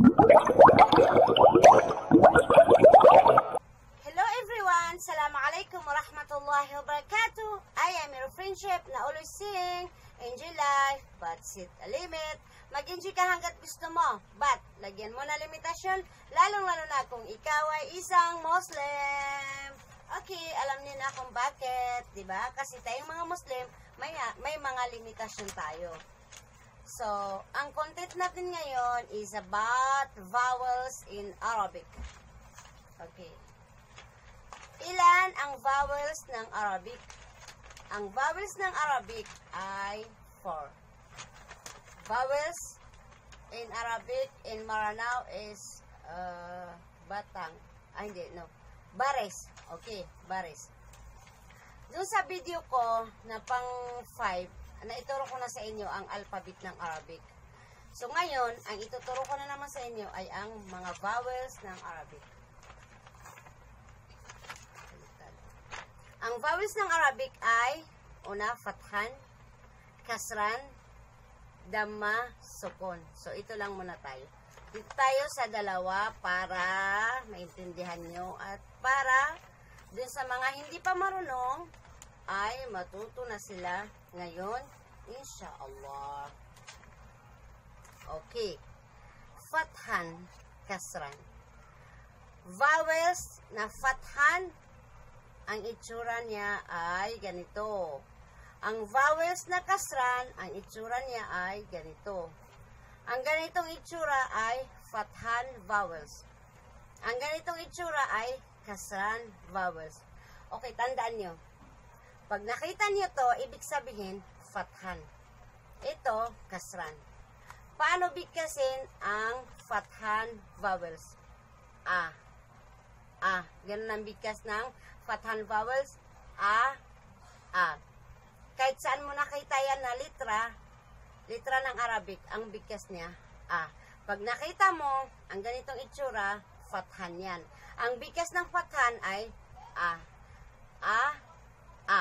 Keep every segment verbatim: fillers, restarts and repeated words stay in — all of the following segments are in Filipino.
Hello everyone! Assalamualaikum warahmatullahi wabarakatuh. I am your friendship na always sing, enjoy life, but set a limit. Mag-enjoy ka hanggat gusto mo, but lagyan mo na limitasyon, lalong-lalo na kung ikaw ay isang Muslim. Okay, alam niyo na kung bakit, di ba? Kasi tayong mga Muslim, may, may mga limitasyon tayo. So, ang content natin ngayon is about vowels in Arabic. Okay. Ilan ang vowels ng Arabic? Ang vowels ng Arabic ay four. Vowels in Arabic in Maranao is uh, batang. Ah, hindi, no. Baris. Okay, baris. Doon sa video ko na pang five, naituro ko na sa inyo ang alphabet ng Arabic. So ngayon, ang ituturo ko na naman sa inyo ay ang mga vowels ng Arabic. Ang vowels ng Arabic ay una, fathan, kasran, damma, sukun. So ito lang muna tayo. Dito tayo sa dalawa para maintindihan nyo at para dun sa mga hindi pa marunong ay matuto na sila ngayon, insyaallah. Okay. Fathan, kasran. Vowels na fathan, ang itsura niya ay ganito. Ang vowels na kasran, ang itsura niya ay ganito. Ang ganitong itsura ay fathan vowels. Ang ganitong itsura ay kasran vowels. Okay, tandaan nyo. Pag nakita nyo to, ibig sabihin, fathan. Ito, kasran. Paano bigkasin ang fathan vowels? A. A. Ganun ang bigkas ng fathan vowels. A. A. Kahit saan mo nakita yan na litra, litra ng Arabic, ang bigkas niya, A. Pag nakita mo, ang ganitong itsura, fathan yan. Ang bigkas ng fathan ay A. A. A.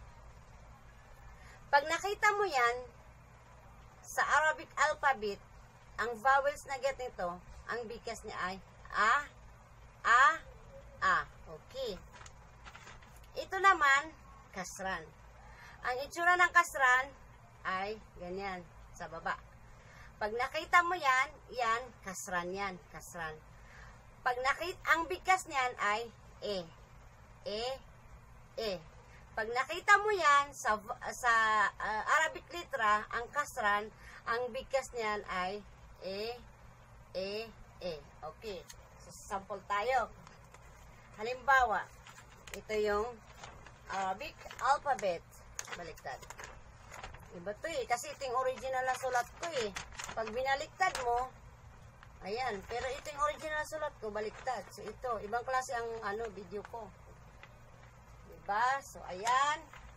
Pag nakita mo yan, sa Arabic alphabet, ang vowels na ganito, ang bigkas niya ay A. A. A. Okay. Ito naman, kasran. Ang itsura ng kasran ay ganyan, sa baba. Pag nakita mo yan, yan, kasran yan, kasran. Pag nakita, ang bigkas niyan ay E. E. E. Pag nakita mo yan, sa, sa uh, Arabic litra, ang kasran, ang bigkas niyan ay E. E. E. Okay. So, sample tayo. Halimbawa, ito yung Arabic alphabet. Baliktad. Iba to eh. Kasi ito yung original na sulat ko eh. Pag binaliktad mo, ayan. Pero ito yung original na sulat ko, baliktad. So ito, ibang klase ang ano, video ko. Diba? So ayan.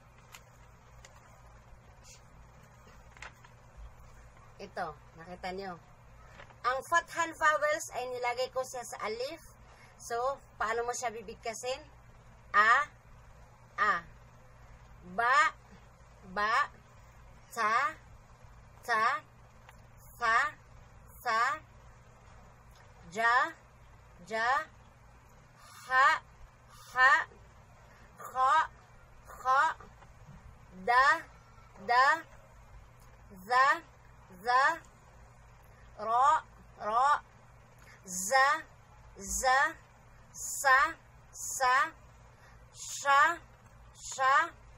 Ito, nakita nyo. Ang fathan vowels ay nilagay ko siya sa alif. So, paano mo siya bibigkasin? A. A. Ba. Ba, ta, ta, fa, sa, ja, ja, ha, ha, kha, kha, da, da, za, za, ra, ra, za, za, sa, sa, sha, sha,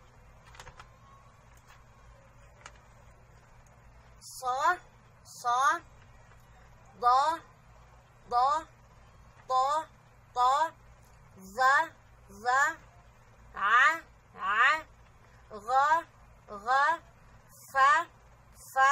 sa, sa, da, da, ta, ta, za, za, a, a, ga, ga, fa, fa,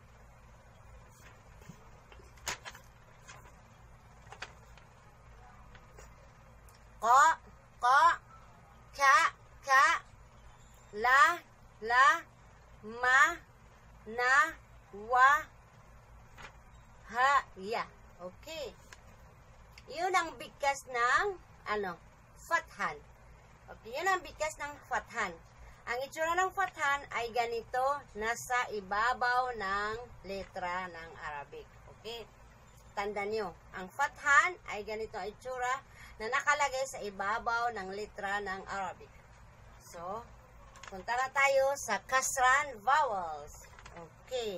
qa, qa, ka, ka, la, la, ma, na, wa, ha, ya. Okay. Yun ang bigkas ng, ano, fathan. Okay, yun ang bigkas ng fathan. Ang itsura ng fathan ay ganito, nasa ibabaw ng letra ng Arabic. Okay. tanda nyo, ang fathan ay ganito ang itsura na nakalagay sa ibabaw ng litra ng Arabic. So, punta na tayo sa kasran vowels. Okay.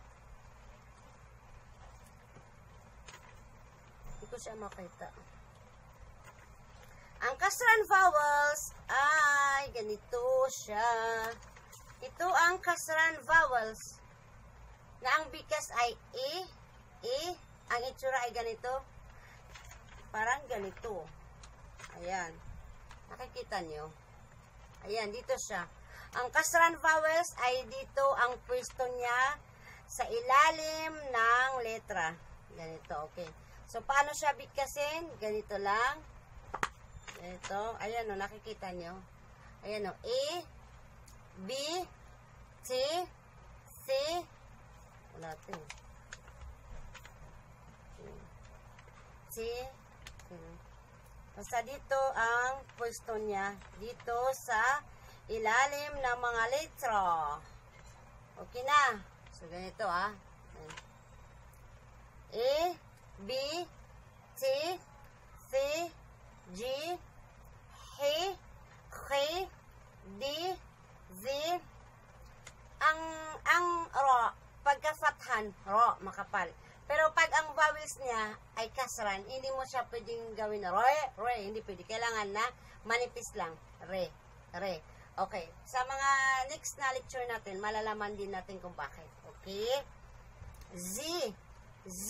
Hindi ko siya makita. Ang kasran vowels ay ganito siya. Ito ang kasran vowels na ang bikas ay E, E, ang itsura ay ganito. Parang ganito. Ayan. Nakikita nyo? Ayan, dito siya. Ang kasran vowels ay dito ang pwesto niya sa ilalim ng letra. Ganito, okay. So, paano siya bigkasin? Ganito lang. Ganito. Ayan o, nakikita nyo. Ayan o, A, B, T, C, wala ito. C, basta dito ang pwesto niya. Dito sa ilalim ng mga letra. Okay na. So, ganito ah. A, B, T, C, G, H, K, D, Z. Ang, ang ro, pagka-fathan, ro, makapal. Pero pag ang vowels niya ay kasran, hindi mo siya pwedeng gawin na re, re, hindi pwede. Kailangan na manipis lang. Re, re. Okay. Sa mga next na lecture natin, malalaman din natin kung bakit. Okay? Z, Z,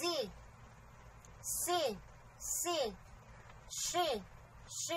C, C, She, She,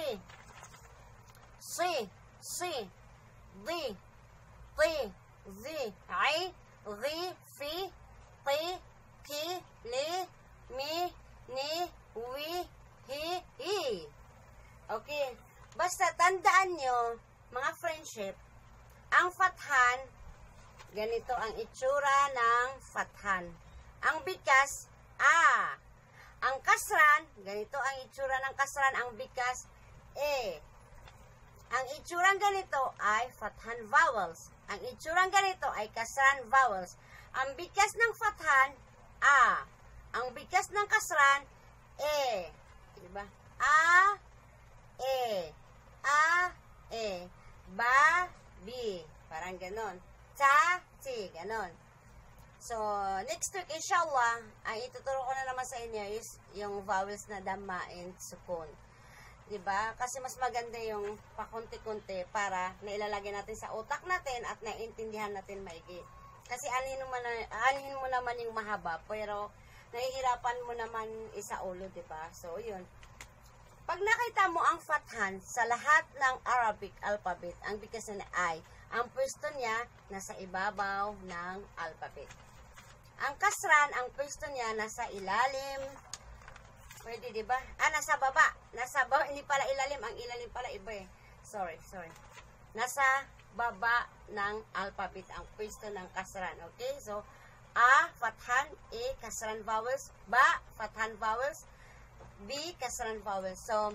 C, C, D, T, Z, I, Ri, Fi, T, Ki, Li, Mi, Ni, Wi, Hi, Hi. Okay. Basta tandaan nyo, mga friendship, ang fathan, ganito ang itsura ng fathan. Ang bikas, A. Ang kasran, ganito ang itsura ng kasran. Ang bikas, E. Ang itsurang ganito ay fathan vowels. Ang itsurang ganito ay kasran vowels. Ang bikas ng fathan, A. Ang bikas ng kasran, E. Diba? A, E. A, E. Ba, B. Parang ganon. Ta, T. Ganon. So, next week, inshallah, ang ituturo ko na naman sa inyo is yung vowels na dhamma and sukun. Diba? Kasi mas maganda yung pakunti-kunti para nailalagay natin sa utak natin at naiintindihan natin maigi. Kasi alhin mo, na, alhin mo naman yung mahaba, pero nahihirapan mo naman isa ulo, diba? So, yun. Pag nakita mo ang fathan sa lahat ng Arabic alphabet, ang bikas na I, ang pwesto niya nasa ibabaw ng alphabet. Ang kasran, ang pwesto niya nasa ilalim. Pwede, diba? Ah, nasa baba. Nasa baba, hindi pala ilalim. Ang ilalim pala iba eh. Sorry, sorry. Nasa baba ng alphabet, ang pwesto ng kasran. Okay? So, A, fathan, E, kasran vowels. Ba, fathan vowels. B, kasran vowels. So,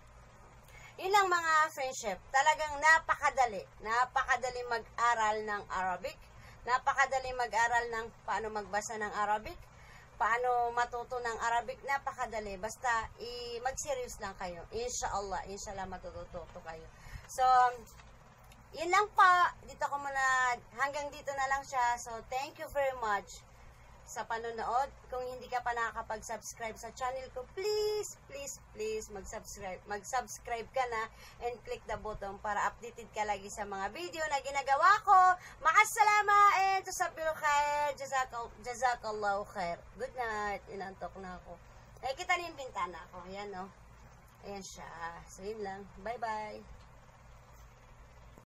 yun lang mga friendship. Talagang napakadali. Napakadali mag-aral ng Arabic. Napakadali mag-aral ng paano magbasa ng Arabic. Paano matuto ng Arabic. Napakadali. Basta, mag-serious lang kayo. Inshallah. Inshallah matututo kayo. So, yun lang pa. Dito ko muna. Hanggang dito na lang siya. So, thank you very much sa panonood. Kung hindi ka pa nakakapag-subscribe sa channel ko, please, please, please, mag-subscribe. Mag-subscribe ka na and click the button para updated ka lagi sa mga video na ginagawa ko. Makasalama and tusabil khair. Jazakal, jazakallahu khair. Good night. Inantok na ako. Nakikita niyo yung bintana ko. Ayan, no? Ayan siya. So, yun lang. Bye-bye.